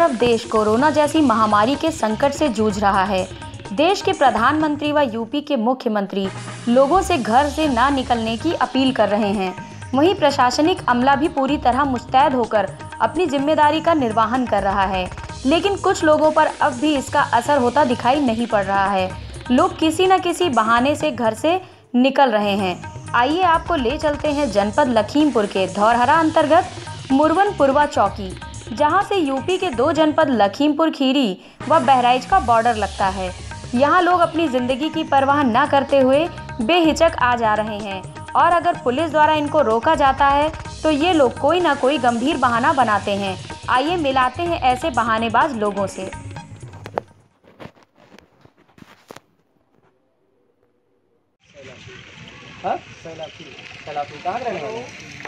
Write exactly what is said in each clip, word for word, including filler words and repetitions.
तरफ देश कोरोना जैसी महामारी के संकट से जूझ रहा है। देश के प्रधानमंत्री व यूपी के मुख्यमंत्री लोगों से घर से ना निकलने की अपील कर रहे हैं। वहीं प्रशासनिक अमला भी पूरी तरह मुस्तैद होकर अपनी जिम्मेदारी का निर्वहन कर रहा है, लेकिन कुछ लोगों पर अब भी इसका असर होता दिखाई नहीं पड़ रहा है। लोग किसी न किसी बहाने से घर से निकल रहे हैं। आइए आपको ले चलते हैं जनपद लखीमपुर के धौरहरा अंतर्गत मुरवनपुरवा चौकी, जहां से यूपी के दो जनपद लखीमपुर खीरी व बहराइच का बॉर्डर लगता है। यहां लोग अपनी जिंदगी की परवाह न करते हुए बेहिचक आ जा रहे हैं और अगर पुलिस द्वारा इनको रोका जाता है तो ये लोग कोई ना कोई गंभीर बहाना बनाते हैं। आइए मिलाते हैं ऐसे बहानेबाज लोगों से। हाँ? कहाँ रहने वाले?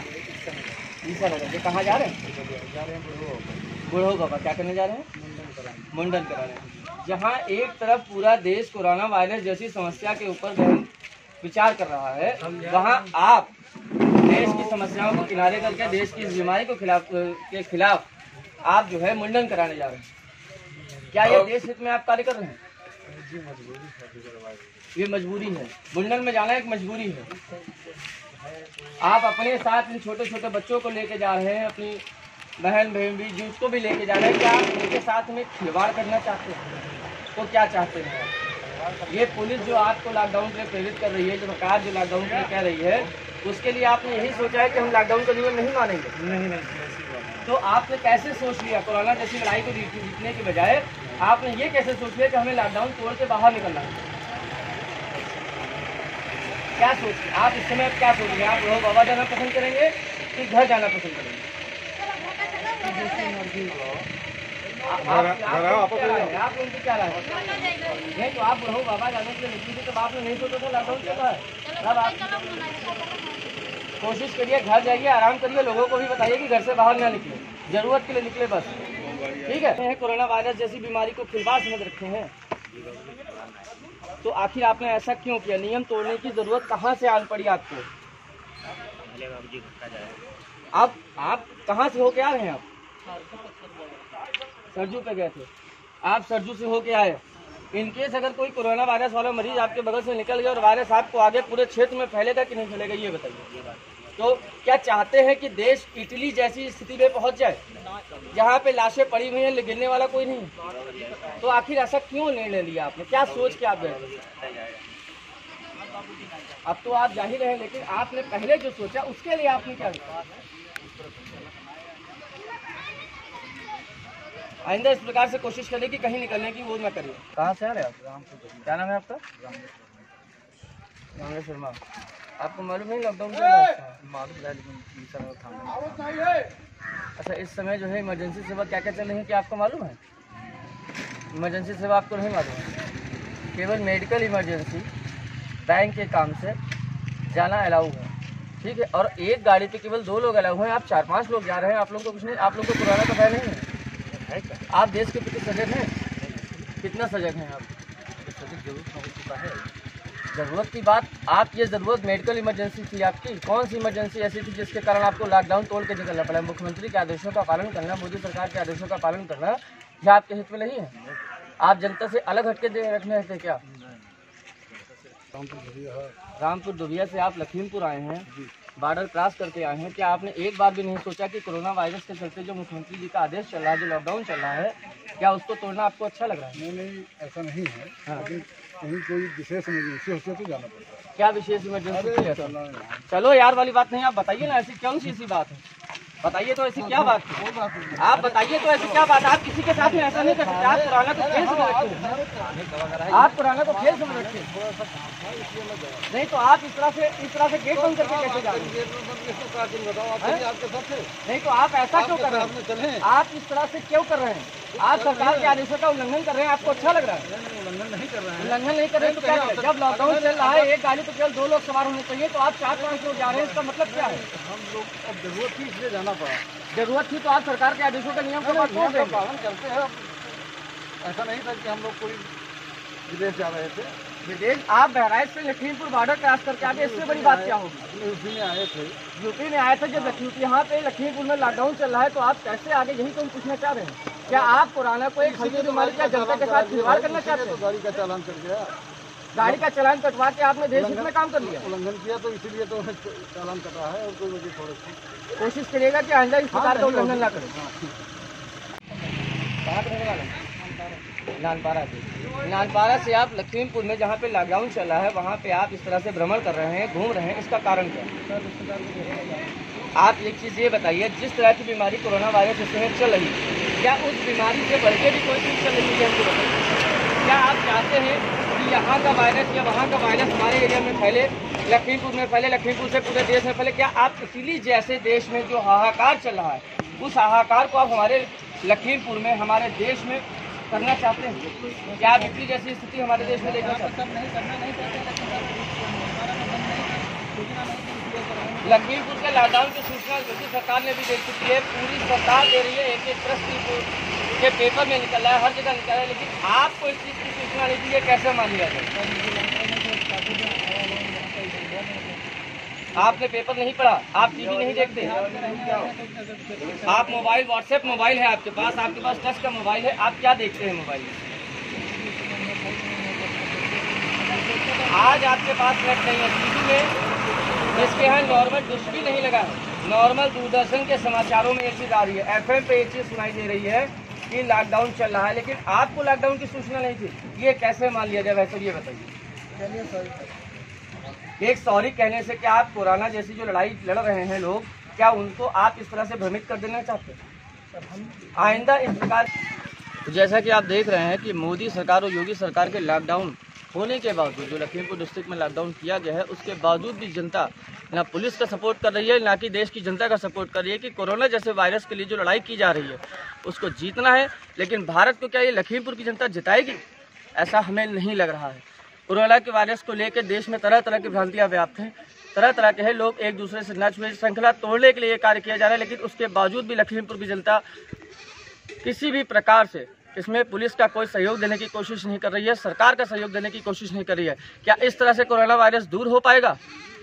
कहाँ जा रहे हैं? जा रहे हैं बुढ़ो बाबा। क्या करने जा रहे हैं? मुंडन करा रहे हैं। जहाँ एक तरफ पूरा देश कोरोना वायरस जैसी समस्या के ऊपर गहन विचार कर रहा है, वहाँ आप देश की समस्याओं को किनारे करके देश की इस बीमारी को खिलाफ के खिलाफ आप जो है मुंडन कराने जा रहे हैं। क्या ये देश हित में आप कार्य कर रहे हैं? ये मजबूरी है। मुंडन में जाना एक मजबूरी है। आप अपने साथ इन छोटे छोटे बच्चों को लेके जा रहे हैं, अपनी बहन बहन भी जी उसको भी लेके जा रहे हैं। क्या आप उनके साथ में खिलवाड़ करना चाहते हैं? तो क्या चाहते हैं? ये पुलिस जो आपको लॉकडाउन के लिए प्रेरित कर रही है, जो सरकार जो लॉकडाउन के लिए कह रही है, उसके लिए आपने यही सोचा है कि हम लॉकडाउन का नियम नहीं मानेंगे? नहीं नहीं। तो आपने कैसे सोच लिया कोरोना जैसी लड़ाई को जीतने के बजाय आपने ये कैसे सोच लिया कि हमें लॉकडाउन तोड़ के बाहर निकलना है? क्या सोच आप इस समय क्या सोच रहे हैं? आप लोग बाबा जाना पसंद करेंगे कि घर जाना पसंद करेंगे? आप उनकी क्या राय है? नहीं तो आप रहो बाबा जाने के लिए निकली थी, तो आपने नहीं सोचा था लॉकडाउन चल रहा है। अब आप कोशिश करिए, घर जाइए, आराम करिए, लोगों को भी बताइए कि घर से बाहर ना निकले, जरूरत के लिए निकले बस। ठीक है? कोरोना वायरस जैसी बीमारी को खिलवाड़ समझ रखे हैं, तो आखिर आपने ऐसा क्यों किया? नियम तोड़ने की जरूरत कहाँ से आन पड़ी आपको? आप आप कहाँ से होके आ रहे हैं? आप सरजू पे गए थे। आप सरजू से होके आए। इनकेस अगर कोई कोरोना वायरस वाला मरीज आपके बगल से निकल गया और वायरस आपको आगे पूरे क्षेत्र में फैलेगा कि नहीं फैलेगा, ये बताइए। तो क्या चाहते हैं कि देश इटली जैसी स्थिति में पहुंच जाए, जहाँ पे लाशें पड़ी हुई हैं, गिरने वाला कोई नहीं? तो आखिर ऐसा क्यों निर्णय लिया आपने? क्या सोच के आप गए? अब तो आप जाहिर हैं, लेकिन आपने पहले जो सोचा उसके लिए आपने क्या किया? आइंदा इस प्रकार से कोशिश करिए कि कहीं निकलने की वो न करिए। कहाँ से आ रहे हैं आप? रामपुर। क्या नाम है आपका? रामेश शर्मा। आपको मालूम नहीं लॉकडाउन मालूम है, लेकिन अच्छा इस समय जो है इमरजेंसी सेवा क्या क्या चल रही है, क्या आपको मालूम है? इमरजेंसी सेवा आपको नहीं मालूम है? केवल मेडिकल इमरजेंसी, बैंक के काम से जाना अलाउ है। ठीक है? और एक गाड़ी पे केवल दो लोग अलाउ हैं, आप चार पांच लोग जा रहे हैं। आप लोगों को कुछ नहीं, आप लोगों को कोरोना का भय नहीं है? आप देश के प्रति सजग हैं? कितना सजग हैं आप? जरूरत हो चुका है। जरूरत की बात, आप ये जरूरत मेडिकल इमरजेंसी थी आपकी। कौन सी इमरजेंसी ऐसी थी जिसके कारण आपको लॉकडाउन तोड़ के निकलना पड़ा? मुख्यमंत्री के आदेशों का पालन करना, मोदी सरकार के आदेशों का पालन करना, यह आपके हित में नहीं है? आप जनता से अलग हटके दे रखने थे क्या? रामपुर दुबिया से आप लखीमपुर आए हैं, बॉर्डर क्रॉस करके आए हैं। क्या आपने एक बार भी नहीं सोचा कि कोरोना वायरस के चलते जो मुख्यमंत्री जी का आदेश चल रहा है, जो लॉकडाउन चल रहा है, क्या उसको तोड़ना आपको अच्छा लग रहा है? नहीं नहीं, ऐसा नहीं है। हाँ। लेकिन कहीं कोई विशेष इमरजेंसी होती है तो जाना पड़ता है। क्या विशेष इमरजेंसी है? चलो यार वाली बात नहीं, आप बताइए ना, ऐसी कौन सी ऐसी बात है? बताइए तो ऐसी क्या बात है? आप बताइए तो ऐसी क्या बात? आप किसी के साथ में ऐसा नहीं कर सकते। आप पुराना को खेल समझ रखे, आप पुराना को खेल समझ रखे। नहीं तो आप इस तरह से इस तरह से गेट बंद करके कैसे जा रहे हैं? नहीं तो आप ऐसा क्यों कर रहे हैं? आप इस तरह से क्यों कर रहे हैं? आप सरकार के आदेशों का उल्लंघन कर रहे हैं। आपको अच्छा लग रहा है? उल्लंघन नहीं कर रहे हैं। उल्लंघन नहीं कर रहे तो क्या करें? जब लॉकडाउन चल रहा है, एक गाड़ी तो केवल दो लोग सवार होने चाहिए, तो आप चार पाँच लोग जा रहे हैं, इसका मतलब क्या है? हम लोग अब जरूरत थी इसलिए जाना पड़ा। जरूरत थी तो आप सरकार के आदेशों का नियम को पालन करते हैं। ऐसा नहीं था कि हम लोग कोई विदेश जा रहे थे। विदेश आप बहराइच से लखीमपुर बॉर्डर क्रॉस करके आगे, इससे बड़ी बात क्या होगी? यूपी में आए थे। यूपी में आए थे, जब यहाँ पे लखीमपुर में लॉकडाउन चल रहा है, तो आप कैसे आगे? यही तो हम पूछना चाह रहे हैं। क्या आप कोरोना को एक हल्की बीमारी का जनता के साथ खिलवाड़ करना चाहते हैं? गाड़ी का चालान कर गया, गाड़ी का चालान कटवा के आपने देश हित में काम कर लिया। उल्लंघन किया तो इसीलिए तो चालान कटा है और कोई वजह थोड़ी सी। कोशिश करिएगा कि आइंदा इस प्रकार का उल्लंघन ना करें। नानपारा से नानपारा से आप लखीमपुर में जहाँ पे लॉकडाउन चल रहा है वहाँ पे आप इस तरह से भ्रमण कर रहे हैं, घूम रहे हैं, इसका कारण क्या है? आप एक चीज़ ये बताइए, जिस तरह की बीमारी कोरोना वायरस इस समय चल रही है, क्या उस बीमारी से बढ़ के भी कोई चीज़ चल रही है? हमको बताइए, क्या आप चाहते हैं कि यहाँ का वायरस या वहाँ का वायरस हमारे एरिया में फैले, लखीमपुर में फैले, लखीमपुर से पूरे देश में फैले? क्या आप इसीलिए जैसे देश में जो हाहाकार चल रहा है, उस हाहाकार को आप हमारे लखीमपुर में, हमारे देश में करना चाहते हैं? क्या आप इतनी जैसी स्थिति हमारे देश में देखना चाहते हैं? लखीमपुर के लॉकडाउन की सूचना योगी सरकार ने भी दे चुकी है, पूरी सरकार दे रही है, एक एक प्रश्न के पेपर में निकल रहा है, हर जगह निकल रहा है, लेकिन आपको इस चीज़ की सूचना नहीं दी है, कैसे मान लिया जाए? आपने पेपर नहीं पढ़ा, आप टीवी नहीं देखते, आप मोबाइल, व्हाट्सएप मोबाइल है आपके पास, आपके पास टच का मोबाइल है, आप क्या देखते हैं मोबाइल में? आज आपके पास नेट नहीं है, टीवी में जिसके यहाँ नॉर्मल डिश भी नहीं लगा है, नॉर्मल दूरदर्शन के समाचारों में ये चीज़ आ रही है, एफएम पे ये चीज़ सुनाई दे रही है कि लॉकडाउन चल रहा है, लेकिन आपको लॉकडाउन की सूचना नहीं थी। ये कैसे मान लिया जाए? वैसे ये बताइए, एक सॉरी कहने से क्या आप कोरोना जैसी जो लड़ाई लड़ रहे हैं लोग, क्या उनको आप इस तरह से भ्रमित कर देना चाहते हैं? आइंदा इस प्रकार, जैसा कि आप देख रहे हैं कि मोदी सरकार और योगी सरकार के लॉकडाउन होने के बावजूद, जो लखीमपुर डिस्ट्रिक्ट में लॉकडाउन किया गया है, उसके बावजूद भी जनता ना पुलिस का सपोर्ट कर रही है, ना कि देश की जनता का सपोर्ट कर रही है कि कोरोना जैसे वायरस के लिए जो लड़ाई की जा रही है उसको जीतना है। लेकिन भारत को क्या ये लखीमपुर की जनता जिताएगी? ऐसा हमें नहीं लग रहा है। कोरोना के वायरस को लेकर देश में तरह तरह की भ्रांतियाँ व्याप्त हैं, तरह तरह के हैं लोग एक दूसरे से न छुए, श्रृंखला तोड़ने के लिए कार्य किया जा रहा है, लेकिन उसके बावजूद भी लखीमपुर की जनता किसी भी प्रकार से इसमें पुलिस का कोई सहयोग देने की कोशिश नहीं कर रही है, सरकार का सहयोग देने की कोशिश नहीं कर रही है। क्या इस तरह से कोरोना वायरस दूर हो पाएगा?